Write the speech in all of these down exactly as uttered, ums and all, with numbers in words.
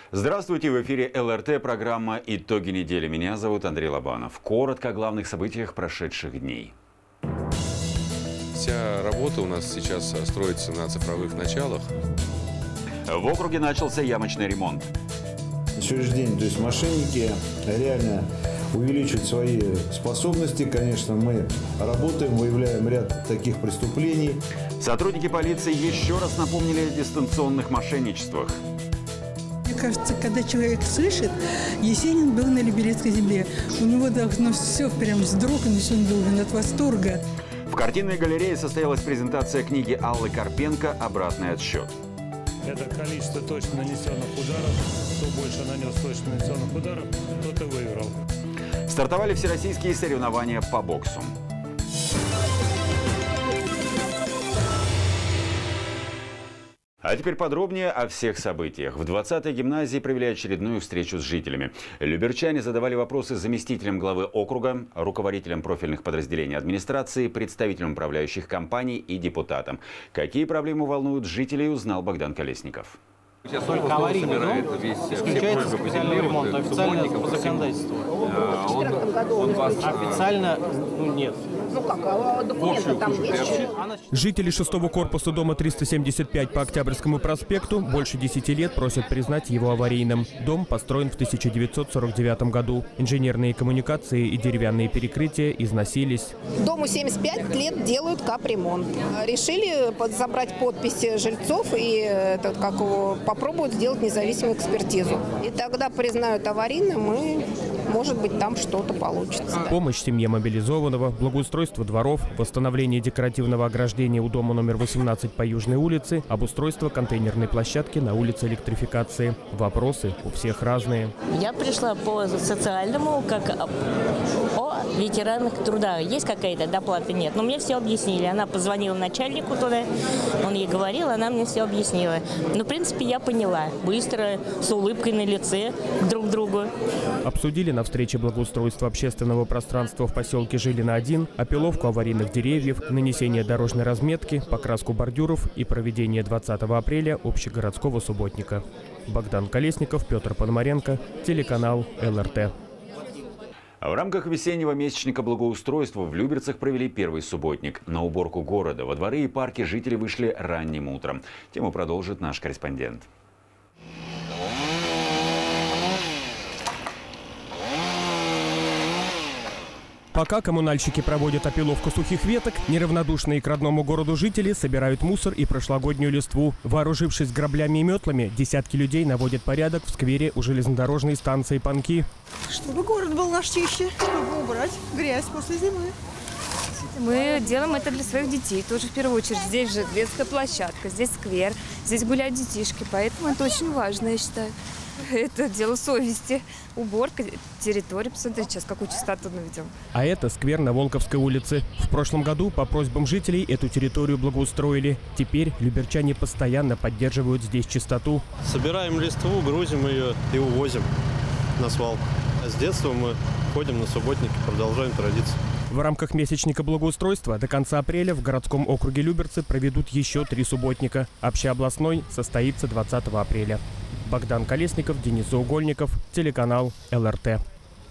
Здравствуйте, в эфире эл эр тэ, программа «Итоги недели». Меня зовут Андрей Лобанов. Коротко о главных событиях прошедших дней. Вся работа у нас сейчас строится на цифровых началах. В округе начался ямочный ремонт. На сегодняшний день, то есть мошенники реально увеличивают свои способности. Конечно, мы работаем, выявляем ряд таких преступлений. Сотрудники полиции еще раз напомнили о дистанционных мошенничествах. Мне кажется, когда человек слышит, Есенин был на Либерецкой земле. У него должно все прям вздрогнуть, он должен от восторга. В картинной галерее состоялась презентация книги Аллы Карпенко «Обратный отсчет». Это количество точно нанесенных ударов. Кто больше нанес точно нанесенных ударов, тот и выиграл. Стартовали всероссийские соревнования по боксу. А теперь подробнее о всех событиях. В двадцатой гимназии провели очередную встречу с жителями. Люберчане задавали вопросы заместителям главы округа, руководителям профильных подразделений администрации, представителям управляющих компаний и депутатам. Какие проблемы волнуют жителей, узнал Богдан Колесников. Только аварийный дом исключается специальный ремонт, официально по законодательству. Он, он вас, официально ну, нет. Ну как, документы там есть? Жители шестого корпуса дома триста семьдесят пять по Октябрьскому проспекту больше десяти лет просят признать его аварийным. Дом построен в тысяча девятьсот сорок девятом году. Инженерные коммуникации и деревянные перекрытия износились. Дому семьдесят пять лет, делают капремонт. Решили забрать подписи жильцов и этот, как его, попробуют сделать независимую экспертизу. И тогда признают аварийным, и, может быть, там что-то получится. Помощь семье мобилизованного, благоустройство дворов, восстановление декоративного ограждения у дома номер восемнадцать по Южной улице, обустройство контейнерной площадки на улице Электрификации. Вопросы у всех разные. Я пришла по социальному, как о ветеранах труда. Есть какая-то доплата? Нет. Но мне все объяснили. Она позвонила начальнику туда, он ей говорил, она мне все объяснила. Но, в принципе, я поняла. Быстро, с улыбкой на лице друг к другу. Обсудили на встрече благоустройства общественного пространства в поселке Жилина один, опиловку аварийных деревьев, нанесение дорожной разметки, покраску бордюров и проведение двадцатого апреля общегородского субботника. Богдан Колесников, Петр Пономаренко, телеканал эл эр тэ. В рамках весеннего месячника благоустройства в Люберцах провели первый субботник. На уборку города во дворы и парки жители вышли ранним утром. Тему продолжит наш корреспондент. Пока коммунальщики проводят опиловку сухих веток, неравнодушные к родному городу жители собирают мусор и прошлогоднюю листву. Вооружившись граблями и метлами, десятки людей наводят порядок в сквере у железнодорожной станции Панки. Чтобы город был наш чище, чтобы убрать грязь после зимы. Мы делаем это для своих детей тоже в первую очередь. Здесь же детская площадка, здесь сквер, здесь гуляют детишки, поэтому это очень важно, я считаю. Это дело совести. Уборка территории. Посмотрите сейчас, какую чистоту наведем. А это сквер на Волковской улице. В прошлом году по просьбам жителей эту территорию благоустроили. Теперь люберчане постоянно поддерживают здесь чистоту. Собираем листву, грузим ее и увозим на свалку. С детства мы ходим на субботники, продолжаем традицию. В рамках месячника благоустройства до конца апреля в городском округе Люберцы проведут еще три субботника. Общеобластной состоится двадцатого апреля. Богдан Колесников, Денис Заугольников, телеканал эл эр тэ.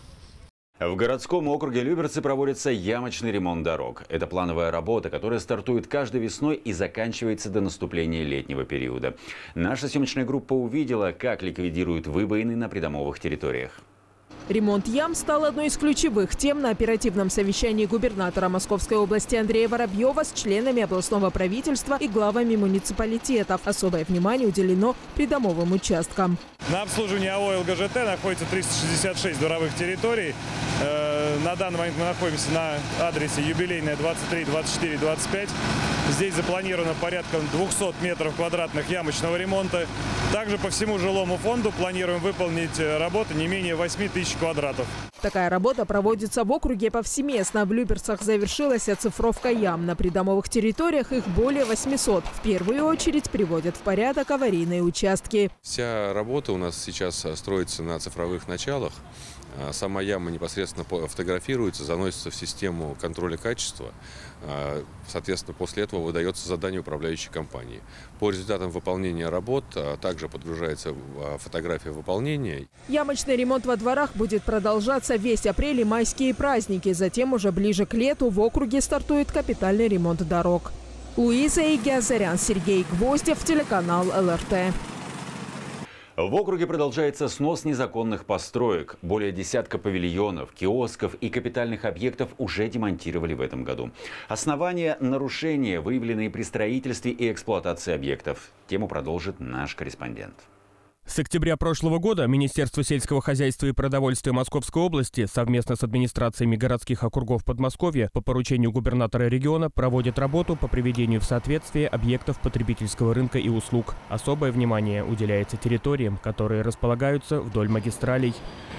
В городском округе Люберцы проводится ямочный ремонт дорог. Это плановая работа, которая стартует каждой весной и заканчивается до наступления летнего периода. Наша съемочная группа увидела, как ликвидируют выбоины на придомовых территориях. Ремонт ям стал одной из ключевых тем на оперативном совещании губернатора Московской области Андрея Воробьева с членами областного правительства и главами муниципалитетов. Особое внимание уделено придомовым участкам. На обслуживании АО эл гэ жэ тэ находится триста шестьдесят шесть дворовых территорий. На данный момент мы находимся на адресе Юбилейная, двадцать три, двадцать четыре, двадцать пять. Здесь запланировано порядка двухсот метров квадратных ямочного ремонта. Также по всему жилому фонду планируем выполнить работы не менее восьми тысяч квадратов. Такая работа проводится в округе повсеместно. В Люберцах завершилась оцифровка ям. На придомовых территориях их более восьмисот. В первую очередь приводят в порядок аварийные участки. Вся работа у нас сейчас строится на цифровых началах. Сама яма непосредственно фотографируется, заносится в систему контроля качества. Соответственно, после этого выдается задание управляющей компании. По результатам выполнения работ также подгружается фотография выполнения. Ямочный ремонт во дворах будет продолжаться весь апрель и майские праздники. Затем уже ближе к лету в округе стартует капитальный ремонт дорог. Луиза Игиазарян, Сергей Гвоздев, телеканал эл эр тэ. В округе продолжается снос незаконных построек. Более десятка павильонов, киосков и капитальных объектов уже демонтировали в этом году. Основания нарушения, выявленные при строительстве и эксплуатации объектов. Тему продолжит наш корреспондент. С октября прошлого года Министерство сельского хозяйства и продовольствия Московской области совместно с администрациями городских округов Подмосковья по поручению губернатора региона проводит работу по приведению в соответствие объектов потребительского рынка и услуг. Особое внимание уделяется территориям, которые располагаются вдоль магистралей.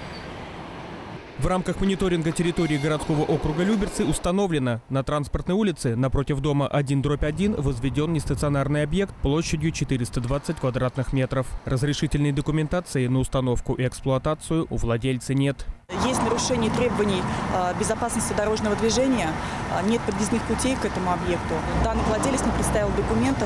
В рамках мониторинга территории городского округа Люберцы установлено: на Транспортной улице напротив дома один дробь один возведен нестационарный объект площадью четыреста двадцать квадратных метров. Разрешительной документации на установку и эксплуатацию у владельца нет. Есть нарушение требований безопасности дорожного движения, нет подъездных путей к этому объекту. Данный владелец не представил документов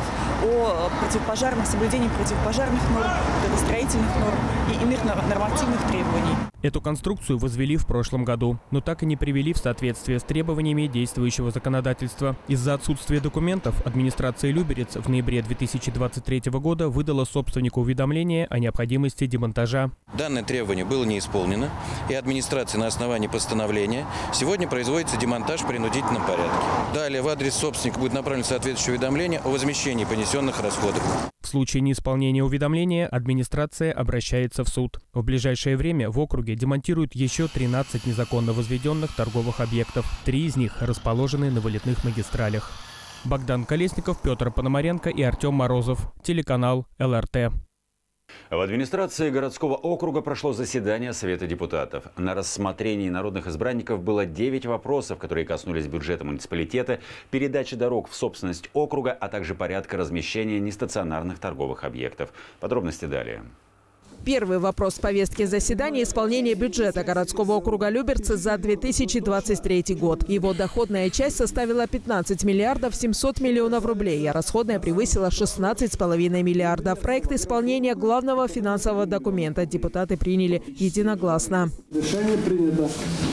о противопожарных, соблюдении противопожарных норм, градостроительных норм и иных нормативных требований. Эту конструкцию возвели в прошлом году, но так и не привели в соответствие с требованиями действующего законодательства. Из-за отсутствия документов администрация Люберец в ноябре две тысячи двадцать третьего года выдала собственнику уведомление о необходимости демонтажа. Данное требование было не исполнено, и администрация на основании постановления сегодня производится демонтаж в принудительном порядке. Далее в адрес собственника будет направлено соответствующее уведомление о возмещении понесенных расходов. В случае неисполнения уведомления администрация обращается в суд. В ближайшее время в округе демонтируют еще тринадцать незаконно возведенных торговых объектов. Три из них расположены на вылетных магистралях. Богдан Колесников, Петр Пономаренко и Артем Морозов. Телеканал эл эр тэ. В администрации городского округа прошло заседание Совета депутатов. На рассмотрении народных избранников было девять вопросов, которые коснулись бюджета муниципалитета, передачи дорог в собственность округа, а также порядка размещения нестационарных торговых объектов. Подробности далее. Первый вопрос повестки заседания – исполнение бюджета городского округа Люберцы за две тысячи двадцать третий год. Его доходная часть составила пятнадцать миллиардов семьсот миллионов рублей, а расходная превысила шестнадцать с половиной миллиардов. Проект исполнения главного финансового документа депутаты приняли единогласно. Решение принято.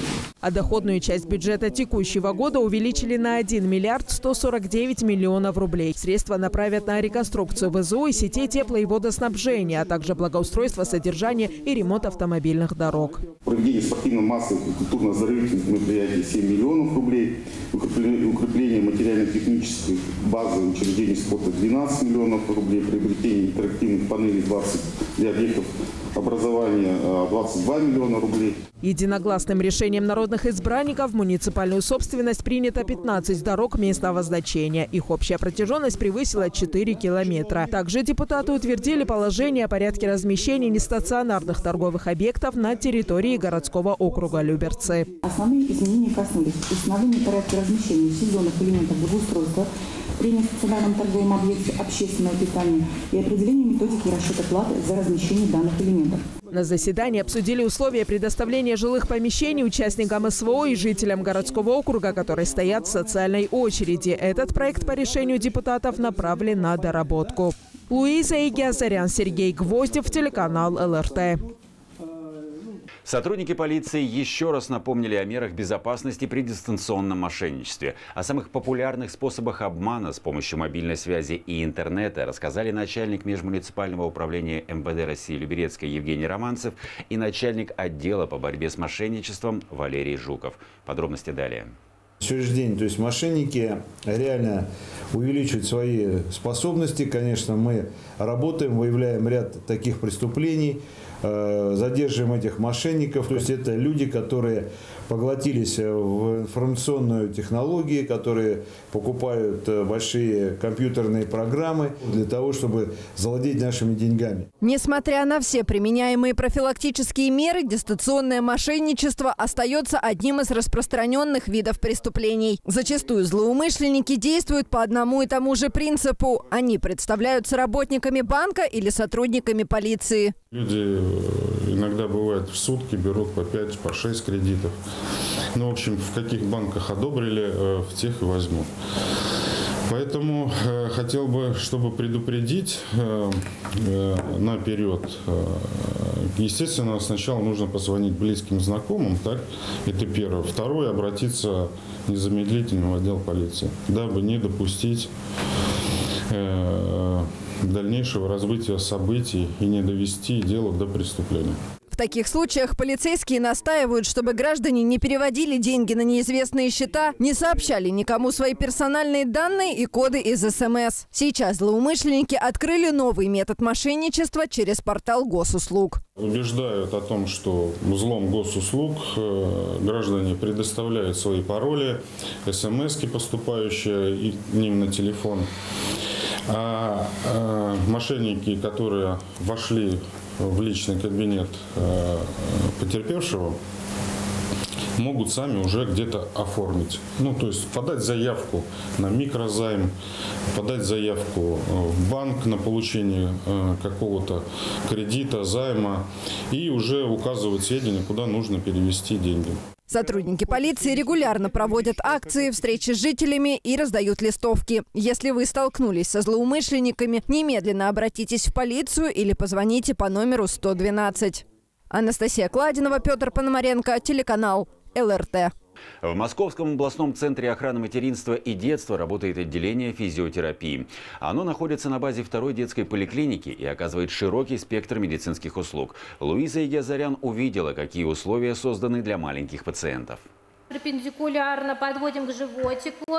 А доходную часть бюджета текущего года увеличили на один миллиард сто сорок девять миллионов рублей. Средства направят на реконструкцию вэ зэ о и сетей тепло- и водоснабжения, а также благоустройство, содержание и ремонт автомобильных дорог. Проведение спортивно-массовых и культурно-оздоровительных мероприятий семь миллионов рублей, укрепление материально-технической базы учреждений спорта двенадцать миллионов рублей, приобретение интерактивных панелей двадцать для объектов образования двадцать два миллиона рублей. Единогласным решением народных избранников в муниципальную собственность принято пятнадцать дорог местного значения. Их общая протяженность превысила четыре километра. Также депутаты утвердили положение о порядке размещения нестационарных торговых объектов на территории городского округа Люберцы. Основные изменения коснулись установления порядка размещения сезонных элементов благоустройства при нестационарном торговом объекте общественного питания и определения методики расчета платы за размещение данных элементов. На заседании обсудили условия предоставления жилых помещений участникам эс вэ о и жителям городского округа, которые стоят в социальной очереди. Этот проект по решению депутатов направлен на доработку. Луиза Игиазарян, Сергей Гвоздев, телеканал эл эр тэ. Сотрудники полиции еще раз напомнили о мерах безопасности при дистанционном мошенничестве. О самых популярных способах обмана с помощью мобильной связи и интернета рассказали начальник межмуниципального управления эм вэ дэ России Люберецкой Евгений Романцев и начальник отдела по борьбе с мошенничеством Валерий Жуков. Подробности далее. На сегодняшний день, то есть мошенники реально увеличивают свои способности. Конечно, мы работаем, выявляем ряд таких преступлений, задерживаем этих мошенников. То есть это люди, которые поглотились в информационную технологию, которые покупают большие компьютерные программы для того, чтобы завладеть нашими деньгами. Несмотря на все применяемые профилактические меры, дистанционное мошенничество остается одним из распространенных видов преступлений. Зачастую злоумышленники действуют по одному и тому же принципу. Они представляются работниками банка или сотрудниками полиции. Люди иногда бывает в сутки берут по пять, по шесть кредитов. Ну, в общем, в каких банках одобрили, в тех и возьмут. Поэтому э, хотел бы, чтобы предупредить э, э, наперед. Э, естественно, сначала нужно позвонить близким знакомым, так? Это первое. Второе, обратиться незамедлительно в отдел полиции, дабы не допустить э, дальнейшего развития событий и не довести дело до преступления. В таких случаях полицейские настаивают, чтобы граждане не переводили деньги на неизвестные счета, не сообщали никому свои персональные данные и коды из эс эм эс. Сейчас злоумышленники открыли новый метод мошенничества через портал госуслуг. Убеждают о том, что взлом госуслуг, граждане предоставляют свои пароли, эс эм эски, поступающие к ним на телефон. А мошенники, которые вошли в личный кабинет э, потерпевшего, могут сами уже где-то оформить. Ну, то есть подать заявку на микрозайм, подать заявку в банк на получение э, какого-то кредита, займа и уже указывать сведения, куда нужно перевести деньги. Сотрудники полиции регулярно проводят акции, встречи с жителями и раздают листовки. Если вы столкнулись со злоумышленниками, немедленно обратитесь в полицию или позвоните по номеру сто двенадцать. Анастасия Кладинова, Петр Пономаренко, телеканал эл эр тэ. В Московском областном центре охраны материнства и детства работает отделение физиотерапии. Оно находится на базе второй детской поликлиники и оказывает широкий спектр медицинских услуг. Луиза Егиазарян увидела, какие условия созданы для маленьких пациентов. Перпендикулярно подводим к животику,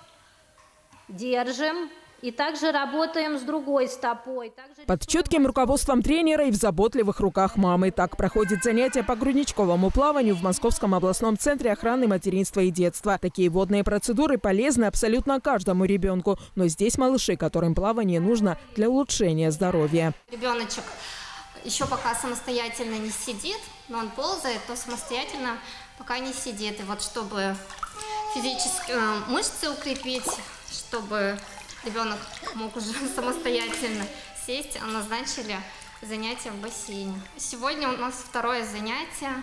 держим. И также работаем с другой стопой. Также... Под чутким руководством тренера и в заботливых руках мамы. Так проходит занятие по грудничковому плаванию в Московском областном центре охраны материнства и детства. Такие водные процедуры полезны абсолютно каждому ребенку. Но здесь малыши, которым плавание нужно для улучшения здоровья. Ребеночек еще пока самостоятельно не сидит, но он ползает, то самостоятельно пока не сидит. И вот чтобы физические мышцы укрепить, чтобы... ребенок мог уже самостоятельно сесть, а назначили занятия в бассейне. Сегодня у нас второе занятие.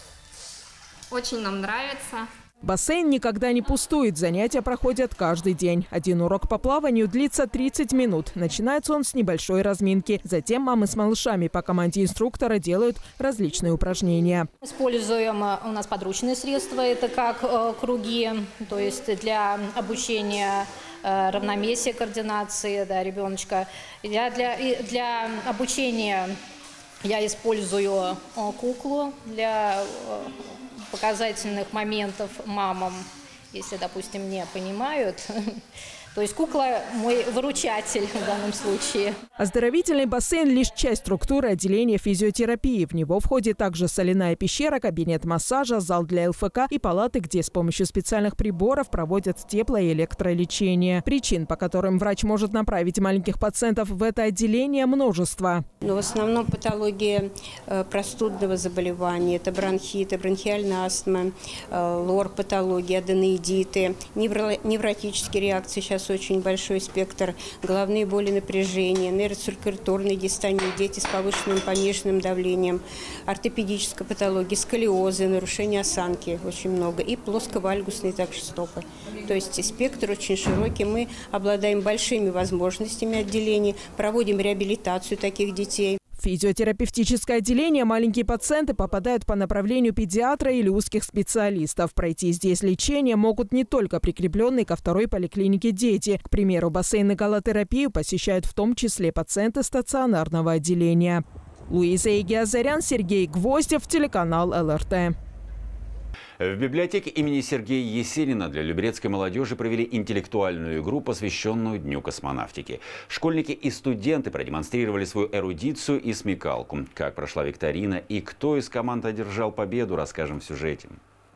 Очень нам нравится. Бассейн никогда не пустует. Занятия проходят каждый день. Один урок по плаванию длится тридцать минут. Начинается он с небольшой разминки. Затем мамы с малышами по команде инструктора делают различные упражнения. Используем у нас подручные средства. Это как э, круги, то есть для обучения э, равномесия, координации да, ребеночка. Я для, для обучения я использую э, куклу для... Э, показательных моментов мамам, если, допустим, не понимают. То есть кукла мой выручатель в данном случае. Оздоровительный бассейн – лишь часть структуры отделения физиотерапии. В него входит также соляная пещера, кабинет массажа, зал для эл эф ка и палаты, где с помощью специальных приборов проводят тепло- и электролечение. Причин, по которым врач может направить маленьких пациентов в это отделение, множество. Но в основном патология простудного заболевания – это бронхиты, бронхиальная астма, лор-патология, аденоидиты, невротические реакции. Сейчас очень большой спектр, головные боли, напряжения, нейроциркуляторные дистонии, дети с повышенным пониженным давлением, ортопедическая патология, сколиозы, нарушения осанки очень много и плосковальгусные также стопы. То есть спектр очень широкий. Мы обладаем большими возможностями отделения, проводим реабилитацию таких детей. В физиотерапевтическое отделение маленькие пациенты попадают по направлению педиатра или узких специалистов. Пройти здесь лечение могут не только прикрепленные ко второй поликлинике дети. К примеру, бассейн и галотерапию посещают в том числе пациенты стационарного отделения. Луиза Егиазарян, Сергей Гвоздев, телеканал эл эр тэ. В библиотеке имени Сергея Есенина для люберецкой молодежи провели интеллектуальную игру, посвященную Дню космонавтики. Школьники и студенты продемонстрировали свою эрудицию и смекалку. Как прошла викторина и кто из команд одержал победу, расскажем в сюжете.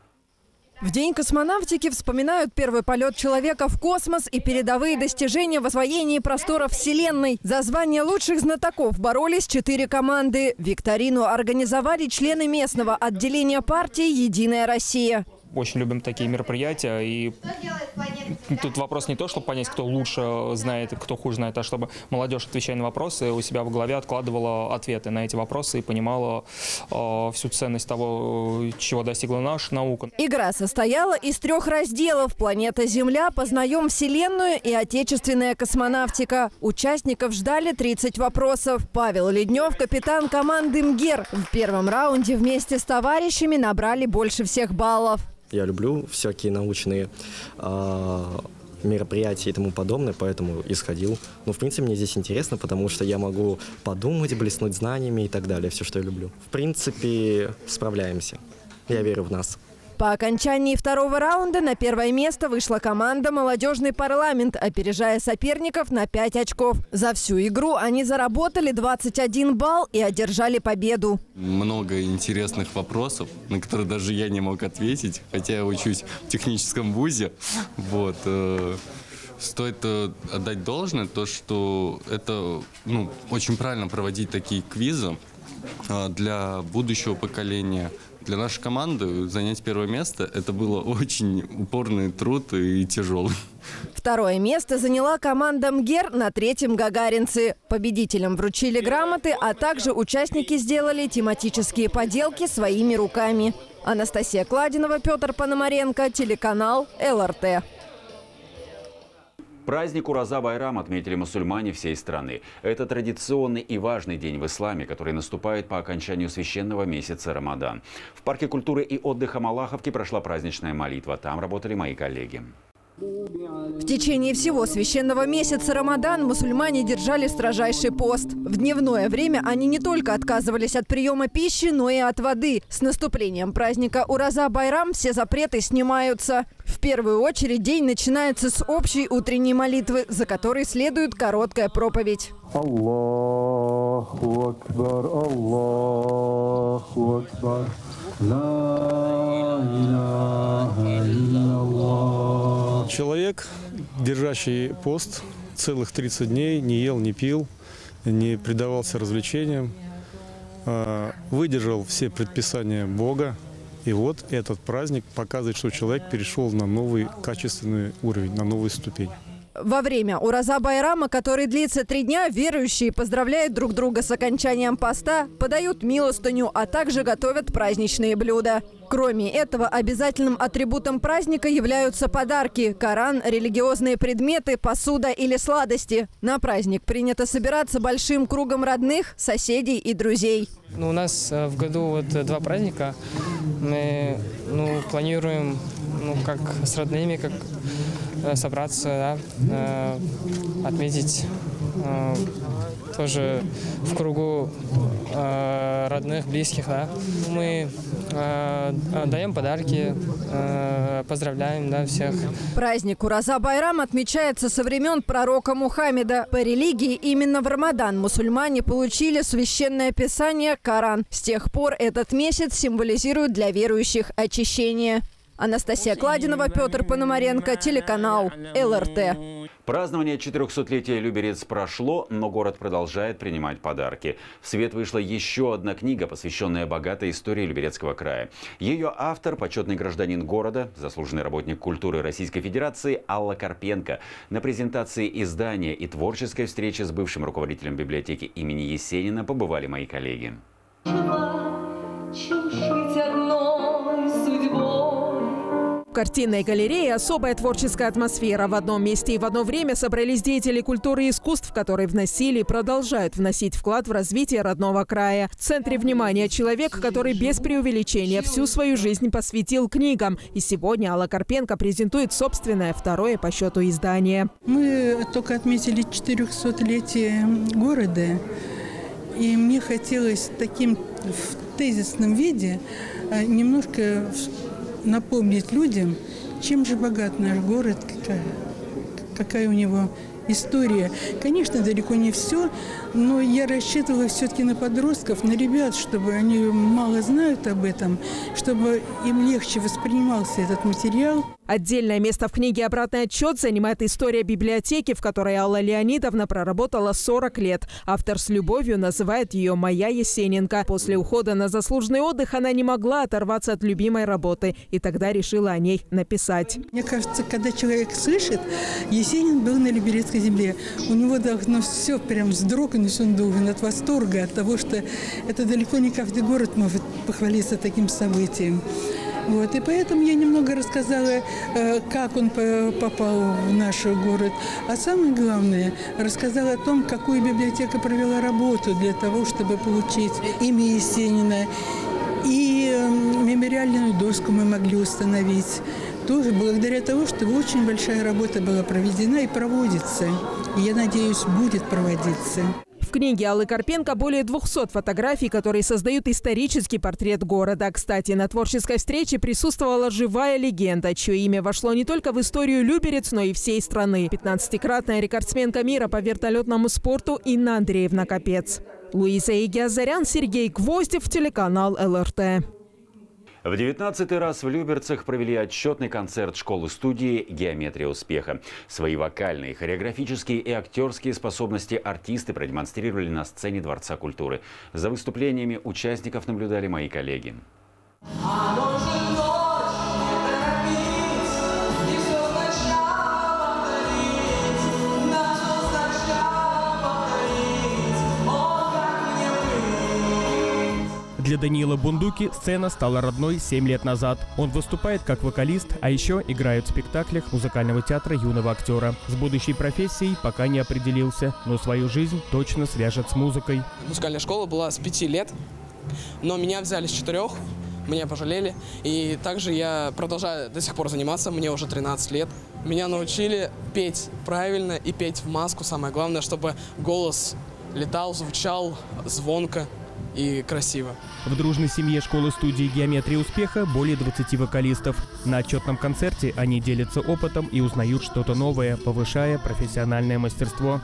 В День космонавтики вспоминают первый полет человека в космос и передовые достижения в освоении просторов Вселенной. За звание лучших знатоков боролись четыре команды. Викторину организовали члены местного отделения партии «Единая Россия». Очень любим такие мероприятия и тут вопрос не то, чтобы понять, кто лучше знает, кто хуже знает, а чтобы молодежь, отвечая на вопросы, у себя в голове откладывала ответы на эти вопросы и понимала э, всю ценность того, чего достигла наша наука. Игра состояла из трех разделов: «Планета Земля», «Познаем Вселенную» и «Отечественная космонавтика». Участников ждали тридцать вопросов. Павел Леднев, капитан команды МГЕР, в первом раунде вместе с товарищами набрали больше всех баллов. Я люблю всякие научные э, мероприятия и тому подобное, поэтому и сходил. Но, в принципе, мне здесь интересно, потому что я могу подумать, блеснуть знаниями и так далее. Все, что я люблю. В принципе, справляемся. Я верю в нас. По окончании второго раунда на первое место вышла команда «Молодежный парламент», опережая соперников на пять очков. За всю игру они заработали двадцать один балл и одержали победу. Много интересных вопросов, на которые даже я не мог ответить, хотя я учусь в техническом вузе. Вот. Стоит отдать должное то, что это ну, очень правильно проводить такие квизы для будущего поколения. Для нашей команды занять первое место – это было очень упорный труд и тяжелый. Второе место заняла команда МГЕР на третьем гагаринце. Победителям вручили грамоты, а также участники сделали тематические поделки своими руками. Анастасия Кладинова, Петр Пономаренко, телеканал эл эр тэ. Праздник Ураза-Байрам отметили мусульмане всей страны. Это традиционный и важный день в исламе, который наступает по окончанию священного месяца Рамадан. В парке культуры и отдыха Малаховки прошла праздничная молитва. Там работали мои коллеги. В течение всего священного месяца Рамадан мусульмане держали строжайший пост. В дневное время они не только отказывались от приема пищи, но и от воды. С наступлением праздника Ураза-Байрам все запреты снимаются. В первую очередь день начинается с общей утренней молитвы, за которой следует короткая проповедь. Аллаху акбар, Аллаху акбар, ла иляха илляллах. Человек, держащий пост целых тридцать дней, не ел, не пил, не предавался развлечениям, выдержал все предписания Бога. И вот этот праздник показывает, что человек перешел на новый качественный уровень, на новую ступень. Во время Ураза-Байрама, который длится три дня, верующие поздравляют друг друга с окончанием поста, подают милостыню, а также готовят праздничные блюда. Кроме этого, обязательным атрибутом праздника являются подарки – Коран, религиозные предметы, посуда или сладости. На праздник принято собираться большим кругом родных, соседей и друзей. Ну, у нас в году вот два праздника. Мы ну, планируем ну, как с родными, как собраться, да, отметить тоже в кругу родных, близких. Да. Мы даем подарки, поздравляем да, всех. Праздник Ураза-Байрам отмечается со времен пророка Мухаммеда. По религии именно в Рамадан мусульмане получили священное писание Коран. С тех пор этот месяц символизирует для верующих очищение. Анастасия Кладинова, Петр Пономаренко, телеканал эл эр тэ. Празднование четырехсотлетия Люберец прошло, но город продолжает принимать подарки. В свет вышла еще одна книга, посвященная богатой истории Люберецкого края. Ее автор – почетный гражданин города, заслуженный работник культуры Российской Федерации Алла Карпенко. На презентации издания и творческой встрече с бывшим руководителем библиотеки имени Есенина побывали мои коллеги. В картинной галерее особая творческая атмосфера. В одном месте и в одно время собрались деятели культуры и искусств, которые вносили и продолжают вносить вклад в развитие родного края. В центре внимания человек, который без преувеличения всю свою жизнь посвятил книгам. И сегодня Алла Карпенко презентует собственное второе по счету издание. Мы только отметили четырехсотлетие города. И мне хотелось таким в тезисном виде немножко напомнить людям, чем же богат наш город, какая, какая у него история. Конечно, далеко не все, но я рассчитывала все-таки на подростков, на ребят, чтобы они мало знают об этом, чтобы им легче воспринимался этот материал. Отдельное место в книге «Обратный отчет» занимает история библиотеки, в которой Алла Леонидовна проработала сорок лет. Автор с любовью называет ее «Моя Есененко». После ухода на заслуженный отдых она не могла оторваться от любимой работы и тогда решила о ней написать. Мне кажется, когда человек слышит, Есенин был на Либерецкой земле. У него должно все прям вздрогнуть, он должен от восторга, от того, что это далеко не каждый город может похвалиться таким событием. Вот, и поэтому я немного рассказала, как он попал в наш город. А самое главное, рассказала о том, какую библиотека провела работу для того, чтобы получить имя Есенина. И мемориальную доску мы могли установить. Тоже благодаря тому, что очень большая работа была проведена и проводится. И, я надеюсь, будет проводиться. В книге Аллы Карпенко более двухсот фотографий, которые создают исторический портрет города. Кстати, на творческой встрече присутствовала живая легенда, чье имя вошло не только в историю Люберец, но и всей страны. пятнадцатикратная рекордсменка мира по вертолетному спорту Инна Андреевна Капец. Луиза Игиазарян, Сергей Гвоздев, телеканал эл эр тэ. В девятнадцатый раз в Люберцах провели отчетный концерт школы-студии «Геометрия успеха». Свои вокальные, хореографические и актерские способности артисты продемонстрировали на сцене Дворца культуры. За выступлениями участников наблюдали мои коллеги. Для Даниила Бундуки сцена стала родной семь лет назад. Он выступает как вокалист, а еще играет в спектаклях музыкального театра юного актера. С будущей профессией пока не определился, но свою жизнь точно свяжет с музыкой. Музыкальная школа была с пяти лет, но меня взяли с четырех, меня пожалели. И также я продолжаю до сих пор заниматься, мне уже тринадцать лет. Меня научили петь правильно и петь в маску. Самое главное, чтобы голос летал, звучал звонко и красиво. В дружной семье школы-студии «Геометрия успеха» более двадцати вокалистов. На отчетном концерте они делятся опытом и узнают что-то новое, повышая профессиональное мастерство.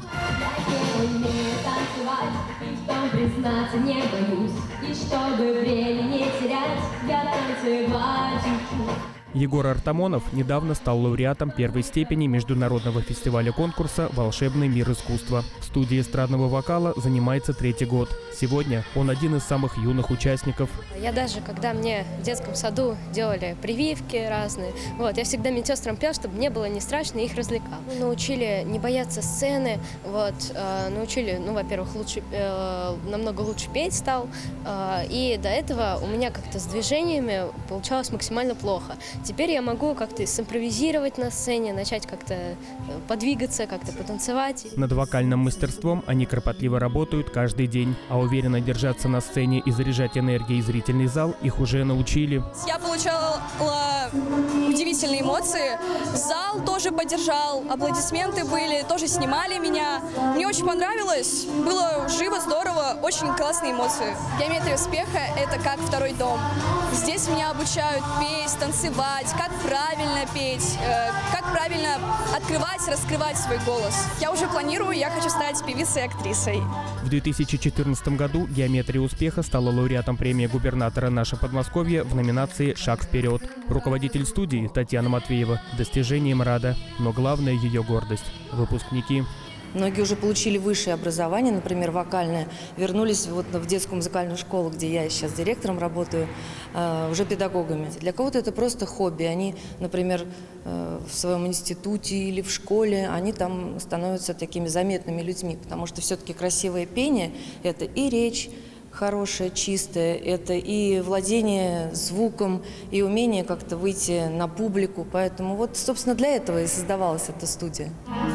Признаться не боюсь, и чтобы время не терять, я танцевать учу. Егор Артамонов недавно стал лауреатом первой степени международного фестиваля конкурса «Волшебный мир искусства». В студии эстрадного вокала занимается третий год. Сегодня он один из самых юных участников. Я даже, когда мне в детском саду делали прививки разные, вот, я всегда медсестрам пел, чтобы мне было не страшно, и их развлекал. Научили не бояться сцены, вот, э, научили, ну, во-первых, лучше, э, намного лучше петь стал, э, и до этого у меня как-то с движениями получалось максимально плохо. Теперь я могу как-то симпровизировать на сцене, начать как-то подвигаться, как-то потанцевать. Над вокальным мастерством они кропотливо работают каждый день, а уверенно держаться на сцене и заряжать энергией зрительный зал их уже научили. Я получала удивительные эмоции. Зал тоже поддержал, аплодисменты были, тоже снимали меня. Мне очень понравилось, было живо, здорово, очень классные эмоции. Геометрия успеха – это как второй дом. Здесь меня обучают петь, танцевать, как правильно петь, как правильно открывать, раскрывать свой голос. Я уже планирую, я хочу стать певицей и актрисой. В две тысячи четырнадцатом году «Геометрия успеха» стала лауреатом премии губернатора «Наше Подмосковье» в номинации «Шаг вперед». Руководитель студии Татьяна Матвеева достижением рада, но главное ее гордость – выпускники. Многие уже получили высшее образование, например, вокальное, вернулись вот в детскую музыкальную школу, где я сейчас директором работаю, уже педагогами. Для кого-то это просто хобби. Они, например, в своем институте или в школе, они там становятся такими заметными людьми, потому что все-таки красивое пение – это и речь хорошая, чистая, это и владение звуком, и умение как-то выйти на публику. Поэтому вот, собственно, для этого и создавалась эта студия.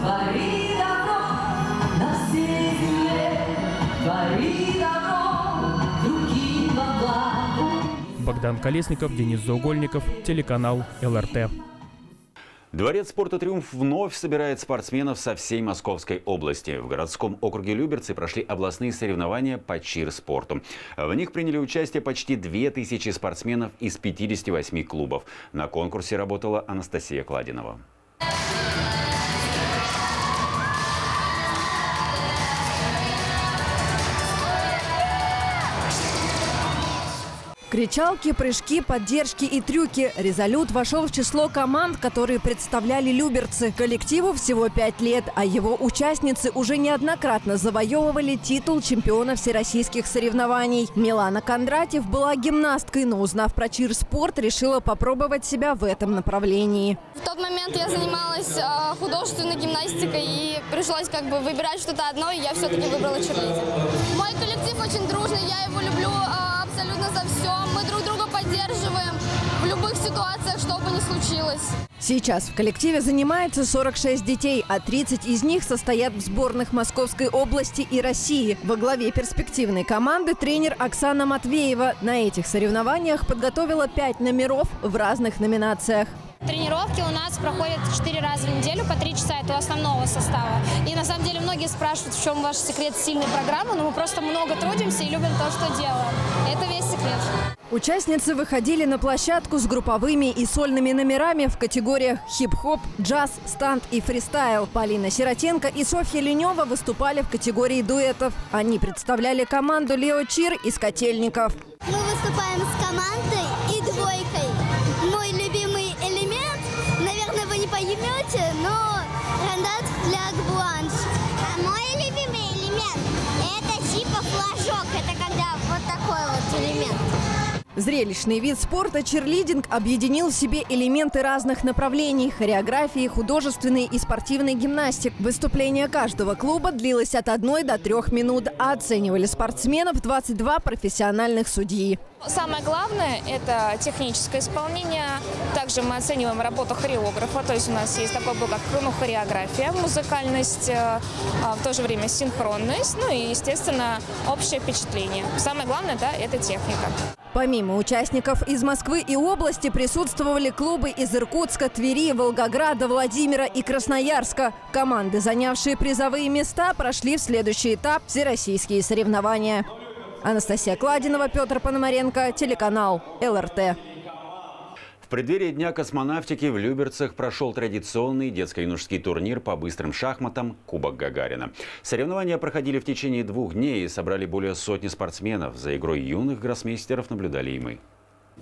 Богдан Колесников, Денис Заугольников, телеканал эл эр тэ. Дворец спорта «Триумф» вновь собирает спортсменов со всей Московской области. В городском округе Люберцы прошли областные соревнования по чир-спорту. В них приняли участие почти две тысячи спортсменов из пятидесяти восьми клубов. На конкурсе работала Анастасия Кладинова. Кричалки, прыжки, поддержки и трюки. «Резолют» вошел в число команд, которые представляли люберцы. Коллективу всего пять лет, а его участницы уже неоднократно завоевывали титул чемпиона всероссийских соревнований. Милана Кондратьев была гимнасткой, но, узнав про чир-спорт, решила попробовать себя в этом направлении. В тот момент я занималась э, художественной гимнастикой и пришлось как бы выбирать что-то одно, и я все-таки выбрала чирлидинг. Мой коллектив очень дружный, я его люблю э, абсолютно за все. Мы друг друга поддерживаем в любых ситуациях, что бы ни случилось. Сейчас в коллективе занимается сорок шесть детей, а тридцать из них состоят в сборных Московской области и России. Во главе перспективной команды тренер Оксана Матвеева. На этих соревнованиях подготовила пять номеров в разных номинациях. Тренировки у нас проходят четыре раза в неделю, по три часа, это у основного состава. И на самом деле многие спрашивают, в чем ваш секрет сильной программы, но мы просто много трудимся и любим то, что делаем. Это весь секрет. Участницы выходили на площадку с групповыми и сольными номерами в категориях хип-хоп, джаз, стант и фристайл. Полина Сиротенко и Софья Ленева выступали в категории дуэтов. Они представляли команду Лео Чир из Котельников. Мы выступаем с командой и двойкой. Мой любимый элемент, наверное, вы не поймете, но рандат, фляг, бланш. А мой любимый элемент – это типа флажок. Это когда вот такой вот элемент. Зрелищный вид спорта чирлидинг объединил в себе элементы разных направлений – хореографии, художественной и спортивной гимнастик. Выступление каждого клуба длилось от одной до трех минут, а оценивали спортсменов двадцать два профессиональных судьи. Самое главное – это техническое исполнение. Также мы оцениваем работу хореографа. То есть у нас есть такой блок, как ну, хореография, музыкальность, в то же время синхронность, ну и, естественно, общее впечатление. Самое главное да, – это техника. Помимо участников из Москвы и области присутствовали клубы из Иркутска, Твери, Волгограда, Владимира и Красноярска. Команды, занявшие призовые места, прошли в следующий этап – всероссийские соревнования. Анастасия Кладинова, Петр Пономаренко, телеканал эл эр тэ. В преддверии Дня космонавтики в Люберцах прошел традиционный детско-юношеский турнир по быстрым шахматам «Кубок Гагарина». Соревнования проходили в течение двух дней и собрали более сотни спортсменов. За игрой юных гроссмейстеров наблюдали и мы.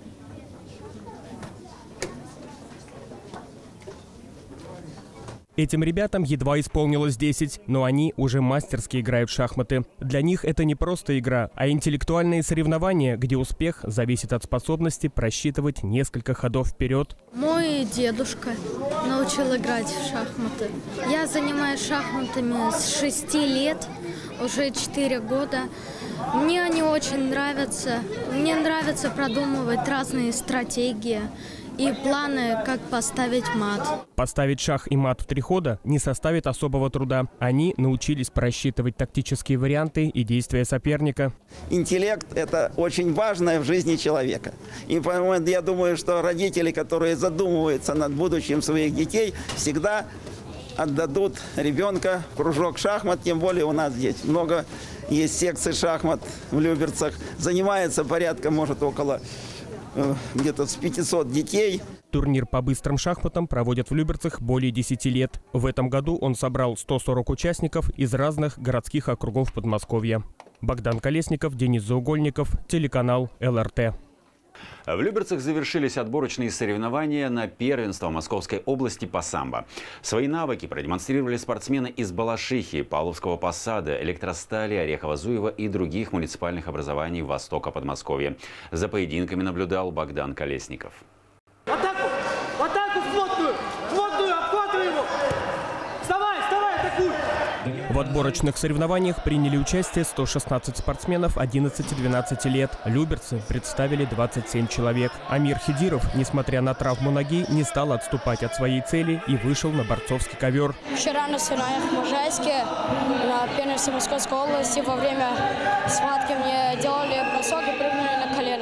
Этим ребятам едва исполнилось десять, но они уже мастерски играют в шахматы. Для них это не просто игра, а интеллектуальные соревнования, где успех зависит от способности просчитывать несколько ходов вперед. Мой дедушка научил играть в шахматы. Я занимаюсь шахматами с шести лет, уже четыре года. Мне они очень нравятся. Мне нравится продумывать разные стратегии и планы, как поставить мат. Поставить шах и мат в три хода не составит особого труда. Они научились просчитывать тактические варианты и действия соперника. Интеллект – это очень важное в жизни человека. И поэтому я думаю, что родители, которые задумываются над будущим своих детей, всегда отдадут ребенка в кружок шахмат. Тем более у нас здесь много есть секций шахмат в Люберцах. Занимается порядка, может, около где-то с пятисот детей. Турнир по быстрым шахматам проводят в Люберцах более десяти лет. В этом году он собрал сто сорок участников из разных городских округов Подмосковья. Богдан Колесников, Денис Заугольников, телеканал эл эр тэ. В Люберцах завершились отборочные соревнования на первенство Московской области по самбо. Свои навыки продемонстрировали спортсмены из Балашихи, Павловского посада, Электростали, Орехово-Зуева и других муниципальных образований востока Подмосковья. За поединками наблюдал Богдан Колесников. В атаку! В атаку в плотную! В плотную! Обхватывай его! Вставай! Вставай! Атакуй! В отборочных соревнованиях приняли участие сто шестнадцать спортсменов одиннадцати-двенадцати лет. Люберцы представили двадцать семь человек. Амир Хидиров, несмотря на травму ноги, не стал отступать от своей цели и вышел на борцовский ковер. Вчера на соревнованиях в Можайске, на первенстве Московской области, во время схватки мне делали бросок и прыгнули на колено.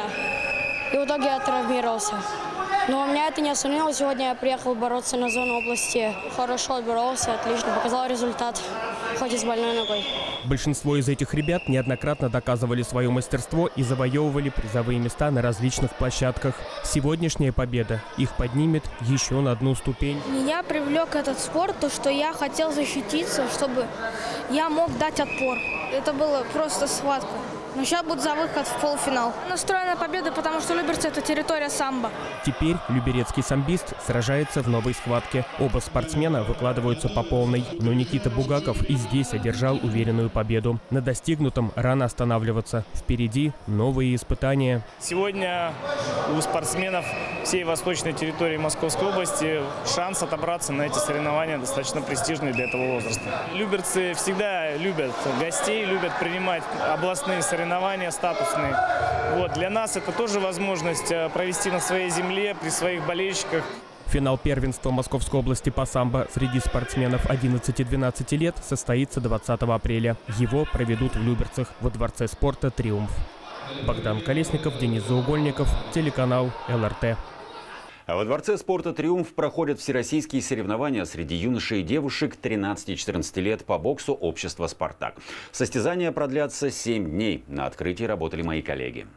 И в итоге я травмировался. Но меня это не остановило. Сегодня я приехал бороться на зону области. Хорошо отборолся, отлично. Показал результат, хоть и с больной ногой. Большинство из этих ребят неоднократно доказывали свое мастерство и завоевывали призовые места на различных площадках. Сегодняшняя победа их поднимет еще на одну ступень. Меня привлек этот спорт, то, что я хотел защититься, чтобы я мог дать отпор. Это была просто схватка. Но сейчас буду за выход в полуфинал. Настроена на победу, потому что Люберцы – это территория самбо. Теперь люберецкий самбист сражается в новой схватке. Оба спортсмена выкладываются по полной. Но Никита Бугаков и здесь одержал уверенную победу. На достигнутом рано останавливаться. Впереди новые испытания. Сегодня у спортсменов всей восточной территории Московской области шанс отобраться на эти соревнования достаточно престижные для этого возраста. Люберцы всегда любят гостей, любят принимать областные соревнования статусные. Вот. Для нас это тоже возможность провести на своей земле, при своих болельщиках. Финал первенства Московской области по самбо среди спортсменов одиннадцати-двенадцати лет состоится двадцатого апреля. Его проведут в Люберцах во Дворце спорта «Триумф». Богдан Колесников, Денис Заугольников, телеканал эл эр тэ. А во Дворце спорта «Триумф» проходят всероссийские соревнования среди юношей и девушек тринадцати-четырнадцати лет по боксу общества «Спартак». Состязания продлятся семь дней. На открытии работали мои коллеги.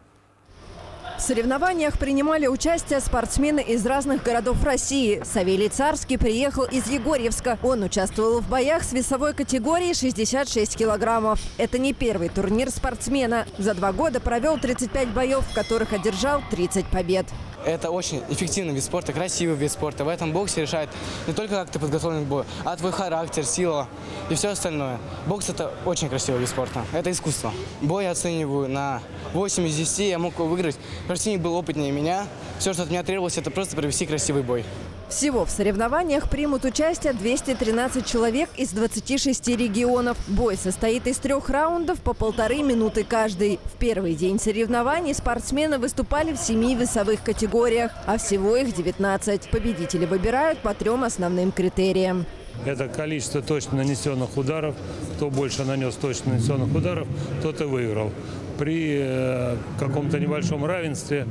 В соревнованиях принимали участие спортсмены из разных городов России. Савелий Царский приехал из Егорьевска. Он участвовал в боях с весовой категорией шестьдесят шесть килограммов. Это не первый турнир спортсмена. За два года провел тридцать пять боев, в которых одержал тридцать побед. Это очень эффективный вид спорта, красивый вид спорта. В этом боксе решает не только как ты подготовлен к бою, а твой характер, сила и все остальное. Бокс – это очень красивый вид спорта. Это искусство. Бой я оцениваю на восемь из десяти. Я мог его выиграть. Противник был опытнее меня. Все, что от меня требовалось, это просто провести красивый бой. Всего в соревнованиях примут участие двести тринадцать человек из двадцати шести регионов. Бой состоит из трех раундов по полторы минуты каждый. В первый день соревнований спортсмены выступали в семи весовых категориях, а всего их девятнадцать. Победители выбирают по трем основным критериям. Это количество точно нанесенных ударов. Кто больше нанес точно нанесенных ударов, тот и выиграл. При э, каком-то небольшом равенстве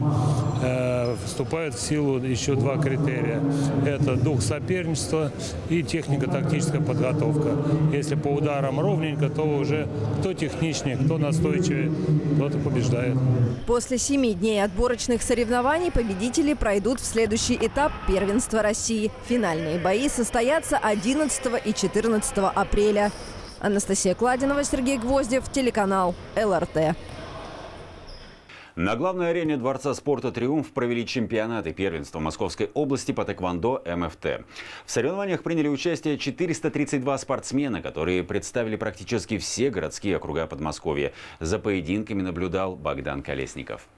э, вступают в силу еще два критерия. Это дух соперничества и технико-тактическая подготовка. Если по ударам ровненько, то уже кто техничнее, кто настойчивее, тот и побеждает. После семи дней отборочных соревнований победители пройдут в следующий этап первенства России. Финальные бои состоятся одиннадцатого и четырнадцатого апреля. Анастасия Кладинова, Сергей Гвоздев, телеканал эл эр тэ. На главной арене Дворца спорта «Триумф» провели чемпионаты первенства Московской области по тэквондо эм эф тэ. В соревнованиях приняли участие четыреста тридцать два спортсмена, которые представили практически все городские округа Подмосковья. За поединками наблюдал Богдан Колесников.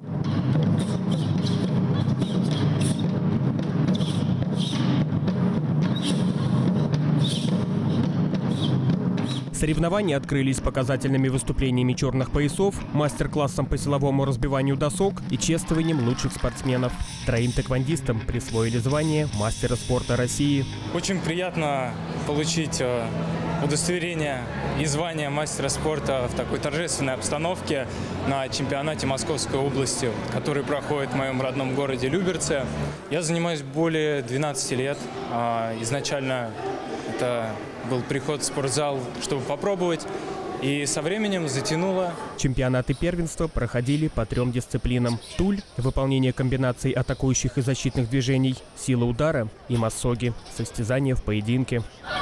Соревнования открылись показательными выступлениями черных поясов, мастер-классом по силовому разбиванию досок и чествованием лучших спортсменов. Троим тэквондистам присвоили звание мастера спорта России. Очень приятно получить удостоверение и звание мастера спорта в такой торжественной обстановке на чемпионате Московской области, который проходит в моем родном городе Люберцы. Я занимаюсь более двенадцати лет. Изначально это был приход в спортзал, чтобы попробовать, и со временем затянуло. Чемпионаты первенства проходили по трем дисциплинам. Туль – выполнение комбинаций атакующих и защитных движений, сила удара и массоги, состязания в поединке.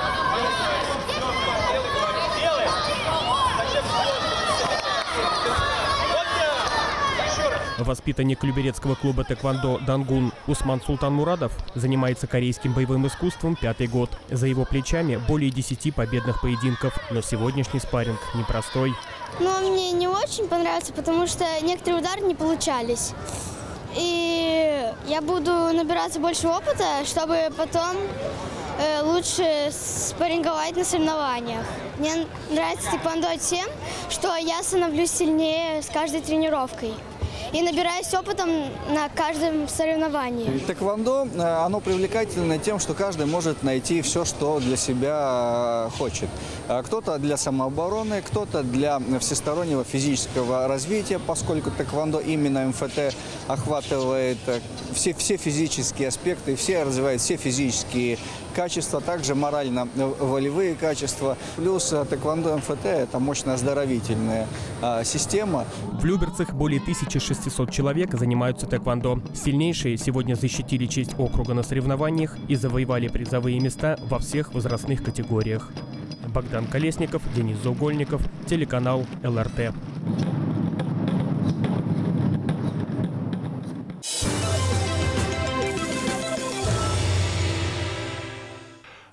Воспитанник люберецкого клуба тэквондо «Дангун» Усман Султанмурадов занимается корейским боевым искусством пятый год. За его плечами более десяти победных поединков, но сегодняшний спарринг непростой. Но мне не очень понравился, потому что некоторые удары не получались. И я буду набираться больше опыта, чтобы потом э, лучше спарринговать на соревнованиях. Мне нравится тэквондо тем, что я становлюсь сильнее с каждой тренировкой и набираюсь опытом на каждом соревновании. Тэквондо, оно привлекательно тем, что каждый может найти все, что для себя хочет. Кто-то для самообороны, кто-то для всестороннего физического развития, поскольку тэквондо, именно эм эф тэ, охватывает все, все физические аспекты, все развивает все физические качества, также морально-волевые качества. Плюс тэквондо эм эф тэ – это мощно-оздоровительная а, система. В Люберцах более тысячи шестисот человек занимаются тэквондо. Сильнейшие сегодня защитили честь округа на соревнованиях и завоевали призовые места во всех возрастных категориях. Богдан Колесников, Денис Заугольников, телеканал эл эр тэ.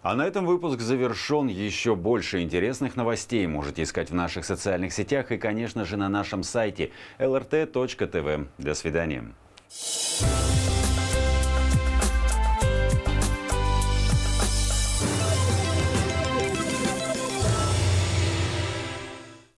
А на этом выпуск завершен. Еще больше интересных новостей можете искать в наших социальных сетях и, конечно же, на нашем сайте эл эр тэ точка тэ вэ. До свидания.